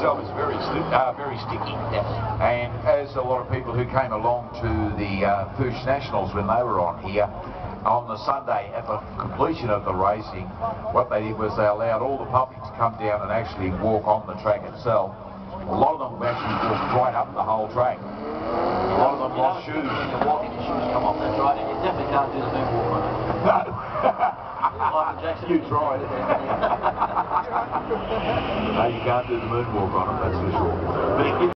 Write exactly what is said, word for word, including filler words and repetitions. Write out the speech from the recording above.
itself is very, uh, very sticky. Yes. And as a lot of people who came along to the uh, Poosh Nationals when they were on here, on the Sunday at the completion of the racing, what they did was they allowed all the public to come down and actually walk on the track itself. A lot of them actually walked right up the whole track. A lot of them lost shoes. You can walk and your shoes come off, that's right, and you definitely can't do the moonwalk on it. No. Michael Jackson. You tried it. No, you can't do the moonwalk on it, that's for sure. But